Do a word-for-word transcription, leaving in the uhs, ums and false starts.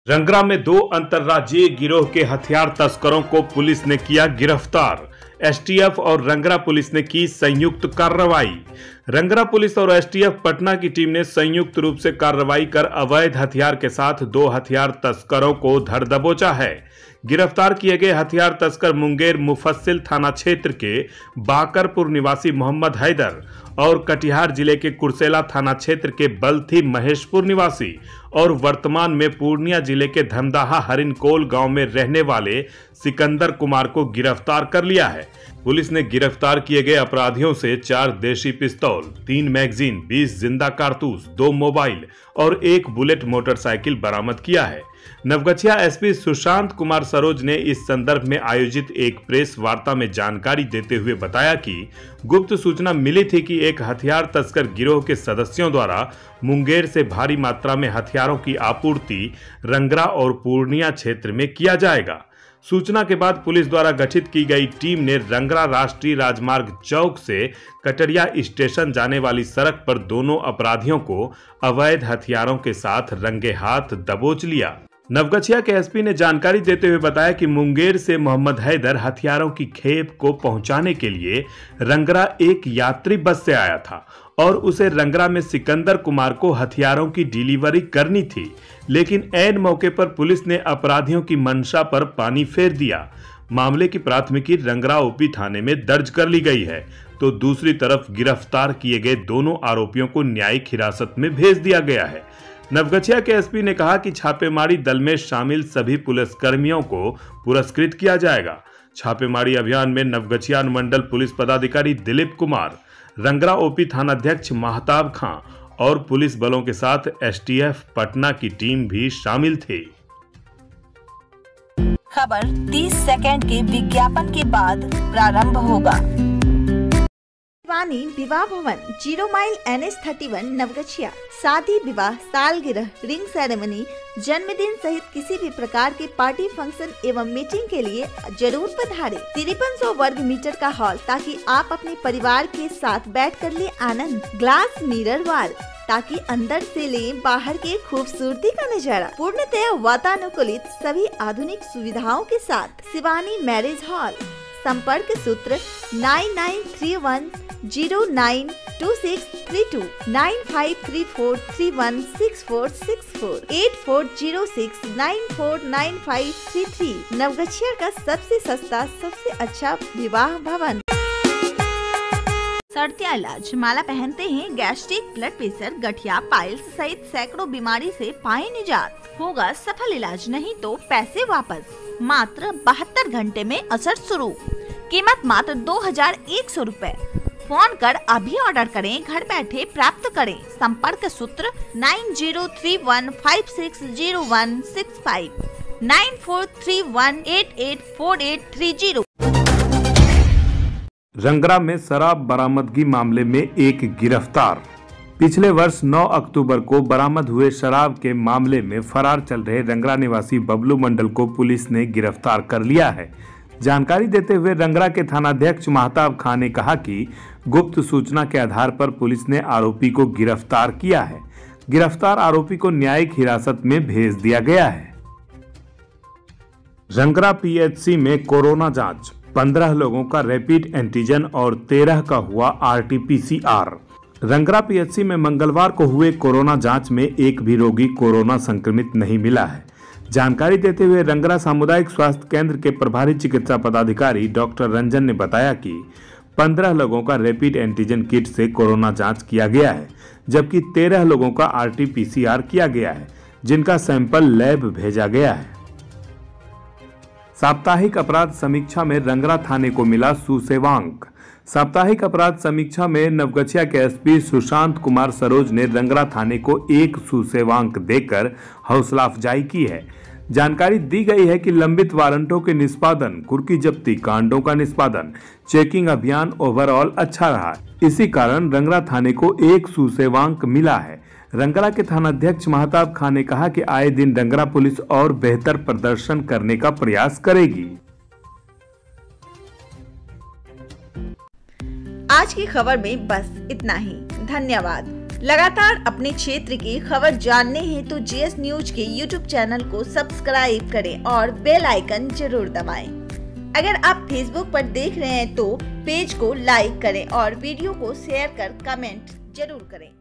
रंगरा में दो अंतर्राज्यीय गिरोह के हथियार तस्करों को पुलिस ने किया गिरफ्तार। एसटीएफ और रंगरा पुलिस ने की संयुक्त कार्रवाई। रंगरा पुलिस और एसटीएफ पटना की टीम ने संयुक्त रूप से कार्रवाई कर अवैध हथियार के साथ दो हथियार तस्करों को धर दबोचा है। गिरफ्तार किए गए हथियार तस्कर मुंगेर मुफस्सिल थाना क्षेत्र के बाकरपुर निवासी मोहम्मद हैदर और कटिहार जिले के कुर्सेला थाना क्षेत्र के बलथी महेशपुर निवासी और वर्तमान में पूर्णिया जिले के धमदाहा हरिनकोल गांव में रहने वाले सिकंदर कुमार को गिरफ्तार कर लिया है। पुलिस ने गिरफ्तार किए गए अपराधियों से चार देशी पिस्तौल, तीन मैगजीन, बीस जिंदा कारतूस, दो मोबाइल और एक बुलेट मोटरसाइकिल बरामद किया है। नवगछिया एसपी सुशांत कुमार सरोज ने इस संदर्भ में आयोजित एक प्रेस वार्ता में जानकारी देते हुए बताया कि गुप्त सूचना मिली थी कि एक हथियार तस्कर गिरोह के सदस्यों द्वारा मुंगेर से भारी मात्रा में हथियारों की आपूर्ति रंगरा और पूर्णिया क्षेत्र में किया जाएगा। सूचना के बाद पुलिस द्वारा गठित की गई टीम ने रंगरा राष्ट्रीय राजमार्ग चौक से कटरिया स्टेशन जाने वाली सड़क पर दोनों अपराधियों को अवैध हथियारों के साथ रंगे हाथ दबोच लिया। नवगछिया के एसपी ने जानकारी देते हुए बताया कि मुंगेर से मोहम्मद हैदर हथियारों की खेप को पहुंचाने के लिए रंगरा एक यात्री बस से आया था और उसे रंगरा में सिकंदर कुमार को हथियारों की डिलीवरी करनी थी, लेकिन ऐन मौके पर पुलिस ने अपराधियों की मंशा पर पानी फेर दिया। मामले की प्राथमिकी रंगरा ओपी थाने में दर्ज कर ली गई है, तो दूसरी तरफ गिरफ्तार किए गए दोनों आरोपियों को न्यायिक हिरासत में भेज दिया गया है। नवगछिया के एसपी ने कहा कि छापेमारी दल में शामिल सभी पुलिसकर्मियों को पुरस्कृत किया जाएगा। छापेमारी अभियान में नवगछिया अनुमंडल पुलिस पदाधिकारी दिलीप कुमार, रंगरा ओपी थानाध्यक्ष महताब खां और पुलिस बलों के साथ एसटीएफ पटना की टीम भी शामिल थी। खबर तीस सेकंड के विज्ञापन के बाद प्रारंभ होगा। Shivani Vivah Bhavan, zero mile N H thirty one Naugachia. शादी, विवाह, सालगिरह, रिंग सेरेमनी, जन्मदिन सहित किसी भी प्रकार के पार्टी, फंक्शन एवं मीटिंग के लिए जरूर पधारें। तिरपन सौ वर्ग मीटर का हॉल, ताकि आप अपने परिवार के साथ बैठ कर ले आनंद। ग्लास मिरर वॉल, ताकि अंदर से ले बाहर के खूबसूरती का नजारा। पूर्णतया वातानुकूलित सभी आधुनिक सुविधाओं के साथ। Shivani marriage hall. संपर्क सूत्र nine nine three one zero nine two six three two, nine five three four three one six four six four, eight four zero six nine four nine five three three. Naugachia का सबसे सस्ता, सबसे अच्छा विवाह भवन। सर्दिया इलाज। माला पहनते हैं गैस्ट्रिक, ब्लड प्रेशर, गठिया, पाइल्स सहित सैकड़ों बीमारी से पाए निजात। होगा सफल इलाज, नहीं तो पैसे वापस। मात्र बहत्तर घंटे में असर शुरू। कीमत मात्र दो हजार एक सौ रूपए। फोन कर अभी ऑर्डर करें, घर बैठे प्राप्त करें। संपर्क सूत्र nine zero three one five six zero one six five, nine four three one eight eight four eight three zero. Rangra में शराब बरामदगी मामले में एक गिरफ्तार। पिछले वर्ष नौ अक्टूबर को बरामद हुए शराब के मामले में फरार चल रहे रंगरा निवासी बबलू मंडल को पुलिस ने गिरफ्तार कर लिया है। जानकारी देते हुए रंगरा के थानाध्यक्ष महताब खां ने कहा कि गुप्त सूचना के आधार पर पुलिस ने आरोपी को गिरफ्तार किया है। गिरफ्तार आरोपी को न्यायिक हिरासत में भेज दिया गया है। रंगरा पीएचसी में कोरोना जांच, पंद्रह लोगों का रैपिड एंटीजन और तेरह का हुआ आरटीपीसीआर। रंगरा पीएचसी में मंगलवार को हुए कोरोना जांच में एक भी रोगी कोरोना संक्रमित नहीं मिला है। जानकारी देते हुए रंगरा सामुदायिक स्वास्थ्य केंद्र के प्रभारी चिकित्सा पदाधिकारी डॉक्टर रंजन ने बताया कि पंद्रह लोगों का रैपिड एंटीजन किट से कोरोना जांच किया गया है, जबकि तेरह लोगों का आरटीपीसीआर किया गया है, जिनका सैंपल लैब भेजा गया है। साप्ताहिक अपराध समीक्षा में रंगरा थाने को मिला सुसेवांक। साप्ताहिक अपराध समीक्षा में नवगछिया के एसपी सुशांत कुमार सरोज ने रंगरा थाने को एक सुसेवांक देकर हौसला अफजाई की है। जानकारी दी गई है कि लंबित वारंटों के निष्पादन, कुर्की जब्ती कांडों का निष्पादन, चेकिंग अभियान ओवरऑल अच्छा रहा। इसी कारण रंगरा थाने को एक सुसेवांक मिला है। रंगरा के थानाध्यक्ष महताब खां ने कहा कि आए दिन रंगरा पुलिस और बेहतर प्रदर्शन करने का प्रयास करेगी। आज की खबर में बस इतना ही। धन्यवाद। लगातार अपने क्षेत्र की खबर जानने हेतु तो जीएस न्यूज के यूट्यूब चैनल को सब्सक्राइब करें और बेल आइकन जरूर दबाएं। अगर आप फेसबुक पर देख रहे हैं तो पेज को लाइक करें और वीडियो को शेयर कर कमेंट जरूर करें।